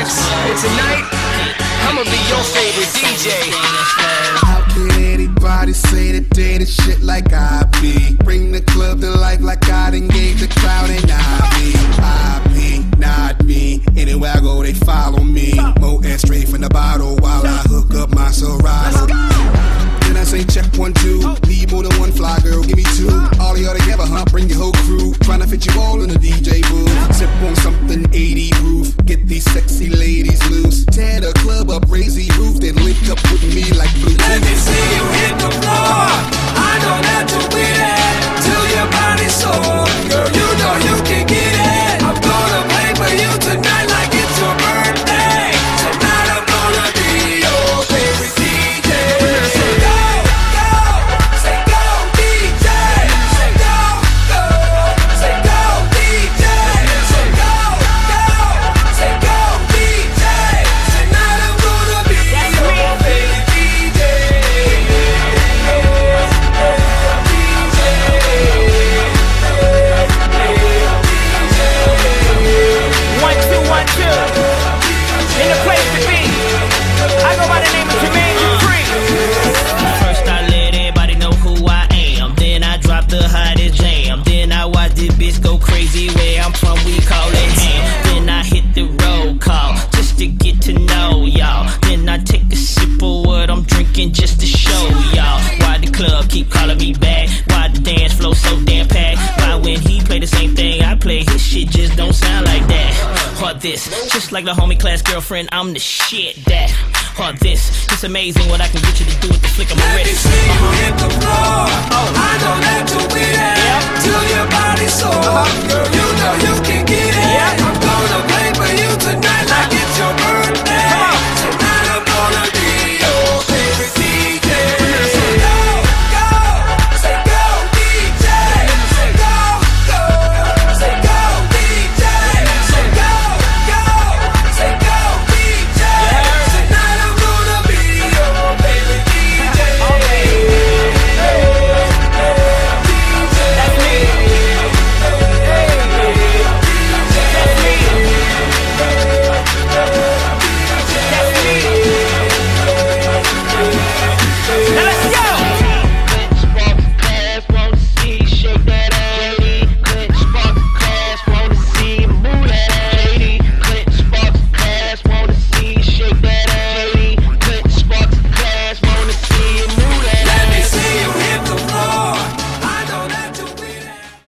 much. And tonight, I'ma be your favorite DJ. How could anybody say that they the shit like I be? Bring the club to life like I done gave the crowd and I be, not me. Anywhere I go, they follow me. Moet straight from the bottle while I hook up my Serato. Then I say check 1, 2. Need more than one fly girl, give me 2. All y'all together, huh? Bring your whole crew. Tryna fit you all in the DJ booth. Sip on something 80 proof. Get these sexy ladies loose. Tear the club up, raise the roof. Then link up with me like Bluetooth. Let me see you hit the floor. I know that you'll be there till your body's sore. Girl, you know you can get it. I'm gonna play for you tonight like it's your birthday. Tonight I'm gonna be your favorite DJ. Say go, go, say go DJ. Say go, go, say go DJ. Say go, go, say go DJ. Tonight I'm gonna be your favorite DJ. One, two, 1, 2. In the place to be. I go by the name of Jermaine Dupri. First I let everybody know who I am. Then I drop the hottest jam. Then I watch this bitch go crazy. Where I'm from, we call it ham. Then I hit the roll call just to get to know y'all. Then I take a sip of what I'm drinking just to show y'all. Why the club keep calling me back? Why the dance flow so damn packed? Why when he play the same thing I play, his shit just don't sound like that? Or this, just like the homie class girlfriend, I'm the shit that. Or this, it's amazing what I can get you to do with the flick of my Let me wrist. see you hit the floor. I know that you'll be there till your body's sore. Girl, you know you can get it.